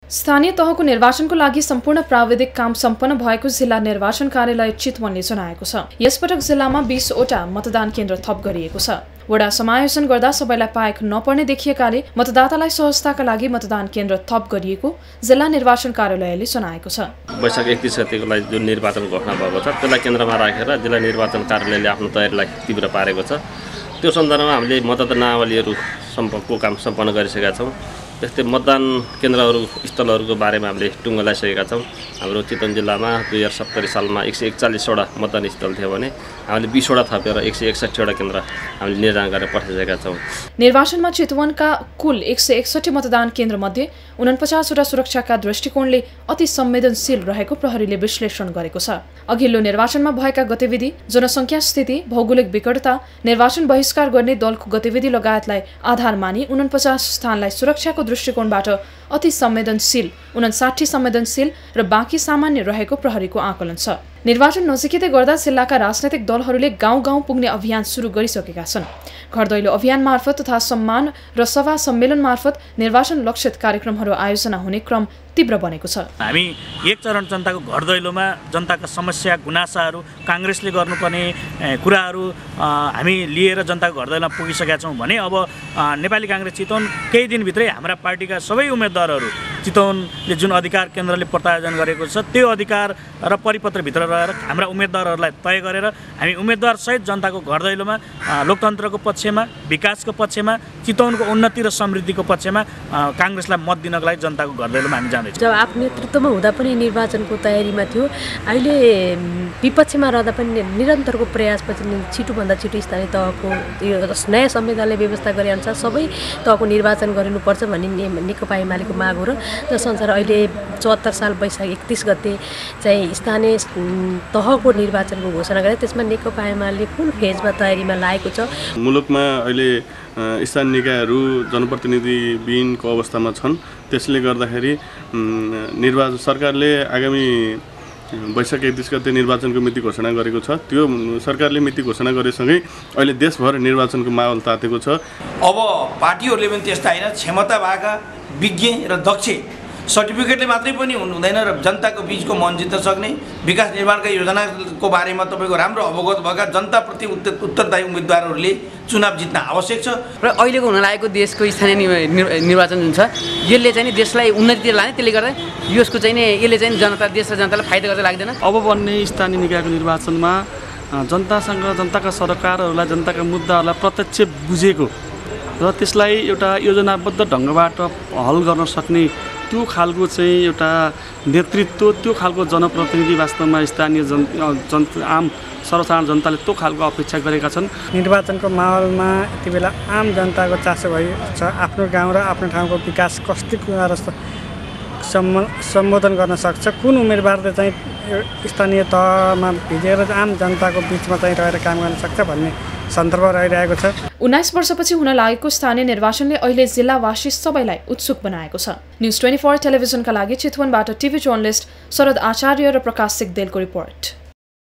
स्थानीय तहको निर्वाचनको लागि सम्पूर्ण प्राविधिक काम सम्पन्न भएको जिल्ला निर्वाचन कार्यालय चितवनले जनाएको छ। यसपटक जिल्लामा 20 वटा मतदान केन्द्र थप गरिएको छ। वडा समायोजन गर्दा सबैलाई पाएक नपर्ने देखिएकाले मतदातालाई सहजताका लागि मतदान केन्द्र थप गरिएको जिल्ला निर्वाचन कार्यालयले जनाएको छ। वैशाख 31 गतेको लागि जुन निर्वाचन घोषणा भएको छ त्यसलाई केन्द्रमा राखेर जिल्ला निर्वाचन कार्यालयले आफ्नो तयारीलाई तीव्र पारेको छ। त्यो सन्दर्भमा हामीले मतदानावलीहरू सम्पर्कको काम सम्पन्न गरिसकेका छौँ। त्यस्तै मतदान केन्द्रहरू स्थलहरूको बारेमा हामीले टुङ्गो लगाइसकेका छौँ। हाम्रो चितवन जिल्लामा 2070 सालमा 141 वटा मतदान स्थल थियो भने हामीले 20 वटा थपेर 161 वटा केन्द्र हामीले निर्धारण गरेर पठाइसकेका छौँ। निर्वाचनमा चितवनका कुल 161 मतदान केन्द्रमध्ये 49 वटा सुरक्षाका दृष्टिकोणले अति संवेदनशील रहेको प्रहरीले विश्लेषण गरेको छ। अघिल्लो निर्वाचनमा भएका गतिविधि, जनसङ्ख्या स्थिति, भौगोलिक विकटता, निर्वाचन बहिष्कार गर्ने दलको गतिविधि लगायतलाई आधार मानी 49 स्थानलाई सुरक्षाको दृष्टिकोणबाट अति संवेदनशील, 59 संवेदनशील र बाँकी सामान्य रहेको प्रहरीको आकलन छ। निर्वाचन नजिकै गर्दा जिल्लाका राजनैतिक दलहरूले गाउँ गाउँ पुग्ने अभियान सुरु गरिसकेका छन्। घर दैलो अभियान मार्फत तथा सम्मान र सभा सम्मेलन मार्फत निर्वाचन लक्षित कार्यक्रमहरू आयोजना हुने क्रम तीव्र बनेको छ। हामी एक चरण जनताको घर दैलोमा जनताका समस्या गुनासाहरू, काङ्ग्रेसले गर्नुपर्ने कुराहरू हामी लिएर जनताको घर दैलोमा पुगिसकेका छौँ भने अब नेपाली काङ्ग्रेस चितवन केही दिनभित्रै हाम्रा पार्टीका सबै उम्मेदवारहरू चितवनले जुन अधिकार केन्द्रले प्रत्यायोजन गरेको छ त्यो अधिकार र परिपत्रभित्र रहेर हाम्रा उम्मेदवारहरूलाई तय गरेर हामी उम्मेदवारसहित जनताको घर दैलोमा लोकतन्त्रको पक्षमा, विकासको पक्षमा, चितवनको उन्नति र समृद्धिको पक्षमा काङ्ग्रेसलाई मत दिनको लागि जनताको घर दैलोमा हामी जाँदैछौँ। जब आफ्नो नेतृत्वमा हुँदा पनि निर्वाचनको तयारीमा थियो, अहिले विपक्षमा रहँदा पनि निरन्तरको प्रयासपछि छिटोभन्दा छिटो स्थानीय तहको नयाँ संविधानले व्यवस्था गरे अनुसार सबै तहको निर्वाचन गरिनुपर्छ भन्ने नेकपा एमालेको माग हो र जसअनुसार अहिले 74 साल वैशाख 31 गते चाहिँ स्थानीय तहको निर्वाचनको घोषणा गरे। त्यसमा नेकपा एमाले कुन फेजमा तयारीमा लागेको छ। मुलुकमा अहिले स्थानीय निकायहरू जनप्रतिनिधिविहीनको अवस्थामा छन्। त्यसले गर्दाखेरि निर्वाचन सरकारले आगामी वैशाख 31 गते निर्वाचनको मिति घोषणा गरेको छ। त्यो सरकारले मिति घोषणा गरेसँगै अहिले देशभर निर्वाचनको माहौल तातेको छ। अब पार्टीहरूले पनि त्यस्ता होइन, क्षमता भएका विज्ञ र दक्ष सर्टिफिकेटले मात्रै पनि हुँदैन र जनताको बीचको मन जित्न सक्ने, विकास निर्माणका योजनाको बारेमा तपाईँको राम्रो अवगत भएका जनताप्रति उत्तरदायी उम्मेदवारहरूले चुनाव जित्न आवश्यक छ। र अहिलेको हुन लागेको देशको स्थानीय निर्वाचन जुन छ यसले चाहिँ देशलाई उन्नतितिर लाने, त्यसले गर्दा यसको चाहिँ यसले चाहिँ देश र जनतालाई फाइदा गर्दै लाग्दैन। अब बन्ने स्थानीय निकायको निर्वाचनमा जनतासँग, जनताका सरकारहरूलाई, जनताका मुद्दाहरूलाई प्रत्यक्ष बुझेको र त्यसलाई एउटा योजनाबद्ध ढङ्गबाट हल गर्न सक्ने त्यो खालको चाहिँ एउटा नेतृत्व, त्यो खालको जनप्रतिनिधि वास्तवमा स्थानीय आम सर्वसाधारण जनताले त्यो खालको अपेक्षा गरेका छन्। निर्वाचनको माहौलमा यति बेला आम जनताको चासो भएको छ। आफ्नो गाउँ र आफ्नो ठाउँको विकास कस्तो कुरा सम्बोधन गर्न सक्छ, कुन उम्मेदवारले चाहिँ स्थानीय तहमा भिजेर आम जनताको बिचमा चाहिँ रहेर काम गर्न सक्छ भन्ने सन्दर्भ रहिरहेको छ। 19 वर्षपछि हुन लागेको स्थानीय निर्वाचनले अहिले जिल्लावासी सबैलाई उत्सुक बनाएको छ। न्युज 24 टेलिभिजनका लागि चितवनबाट टिभी जर्नलिस्ट शरद आचार्य र प्रकाश सिगदेलको रिपोर्ट।